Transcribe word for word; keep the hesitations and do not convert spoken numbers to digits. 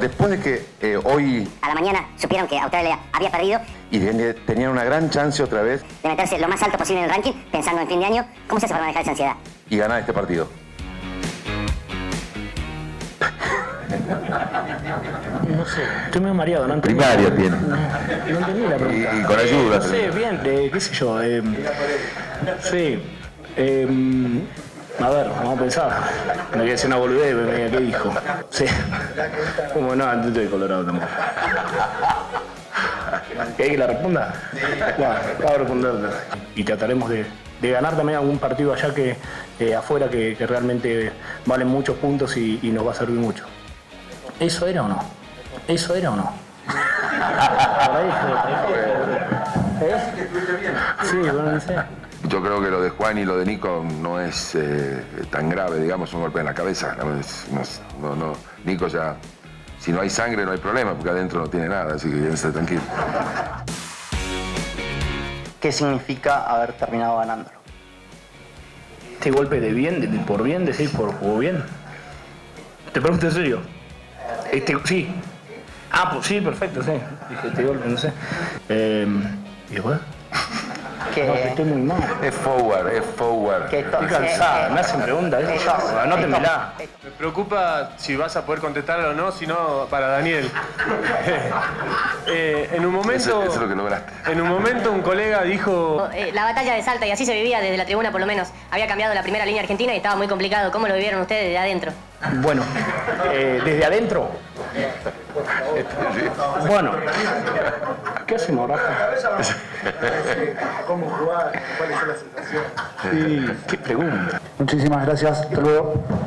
después de que eh, hoy... A la mañana supieron que Australia había perdido. Y tenían una gran chance otra vez... De meterse lo más alto posible en el ranking, pensando en fin de año. ¿Cómo se hace para manejar esa ansiedad? Y ganar este partido. No sé, estoy medio mareado, ¿no? Primaria tiene. No, no entendí la pregunta. Y, y con ayuda. No sé, bien, eh, qué sé yo. Eh, sí. Eh, a ver, vamos a pensar. Me voy a hacer una boludez, me diga, ¿qué dijo? Sí. Como no, yo estoy colorado tampoco. ¿Querés que la responda? Bueno, voy a responder. Y trataremos de, de ganar también algún partido allá que eh, afuera que, que realmente valen muchos puntos y, y nos va a servir mucho. ¿Eso era o no? ¿Eso era o no? Por ahí, ¿eh? Sí, bueno, no sé. Yo creo que lo de Juan y lo de Nico no es eh, tan grave, digamos, un golpe en la cabeza. No, es, no, no, Nico ya, si no hay sangre no hay problema, porque adentro no tiene nada, así que ya está tranquilo. ¿Qué significa haber terminado ganándolo? Este golpe de bien, de, de por bien, decir por jugó bien. Te pregunto en serio. Este, sí. Ah, pues sí, perfecto, sí. Dije, este golpe, no sé. Eh, ¿Y después? Que... No, que estoy muy mal. Es forward, es forward. Que Estoy cansada, me hacen preguntas. Anótemela. Me preocupa si vas a poder contestarla o no, si no, para Daniel. eh, en un momento... Eso, eso es lo que lograste. En un momento un colega dijo... Eh, la batalla de Salta, y así se vivía desde la tribuna por lo menos. Había cambiado la primera línea argentina y estaba muy complicado. ¿Cómo lo vivieron ustedes desde adentro? Bueno, eh, desde adentro. Bueno, ¿qué hacemos, Rafa? ¿Cómo jugar? ¿Cuáles son las sensaciones? Sí, qué pregunta. Muchísimas gracias, hasta luego.